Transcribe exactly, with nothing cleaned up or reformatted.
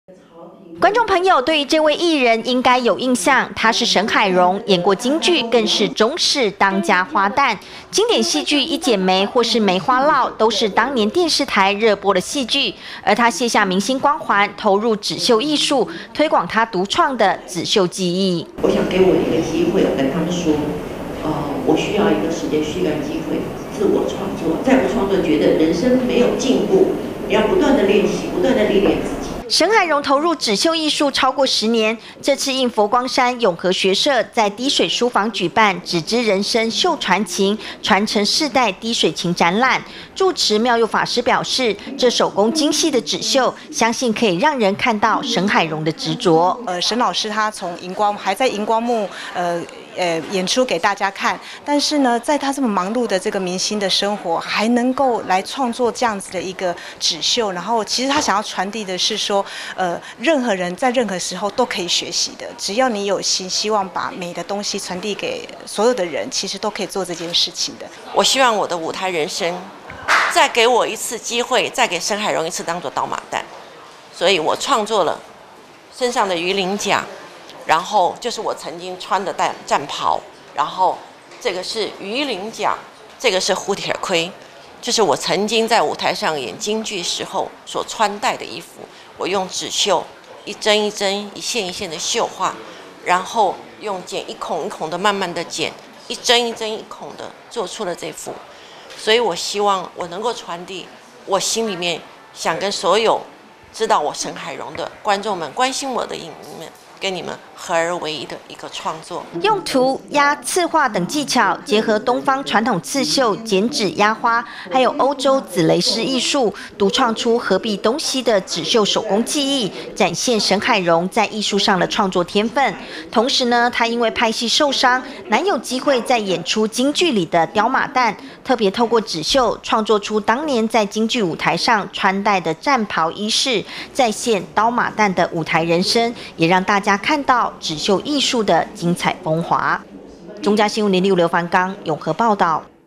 观众朋友对于这位艺人应该有印象，他是沈海荣，演过京剧，更是中视当家花旦。经典戏剧《一剪梅》或是《梅花烙》都是当年电视台热播的戏剧，而他卸下明星光环，投入纸绣艺术，推广他独创的纸绣技艺。 我想给我一个机会，跟他们说，呃，我需要一个时间，需要一个机会，自我创作。再不创作，觉得人生没有进步，你要不断的练习，不断的历练自己。 沈海荣投入纸绣艺术超过十年，这次应佛光山永和学社在滴水书房举办“纸之人生绣传情，传承世代滴水情”展览。住持妙佑法师表示，这手工精细的纸绣，相信可以让人看到沈海荣的执着。 呃，沈老师他从荧光还在荧光幕呃。呃，演出给大家看，但是呢，在他这么忙碌的这个明星的生活，还能够来创作这样子的一个纸绣，然后其实他想要传递的是说，呃，任何人在任何时候都可以学习的，只要你有心，希望把美的东西传递给所有的人，其实都可以做这件事情的。 我希望我的舞台人生，再给我一次机会，再给沈海荣一次当做刀马旦，所以我创作了身上的鱼鳞甲。然后就是我曾经穿的战战袍，然后这个是鱼鳞甲，这个是蝴蝶盔，就是我曾经在舞台上演京剧时候所穿戴的衣服。我用纸绣一针一针、一线一线的绣画，然后用剪一孔一孔的慢慢的剪，一针一针一孔的做出了这幅。所以我希望我能够传递我心里面想跟所有知道我沈海荣的观众们、关心我的影迷们。跟你们合而为一的一个创作， 用涂压、刺画等技巧，结合东方传统刺绣、剪纸、压花，还有欧洲紫雷丝艺术，独创出合璧东西的纸绣手工技艺，展现沈海荣在艺术上的创作天分。同时呢，他因为拍戏受伤，难有机会再演出京剧里的刁马旦，特别透过纸绣创作出当年在京剧舞台上穿戴的战袍衣饰，再现刀马旦的舞台人生，也让大家看到纸绣艺术的精彩风华。中嘉新闻零六刘凡刚永和报道。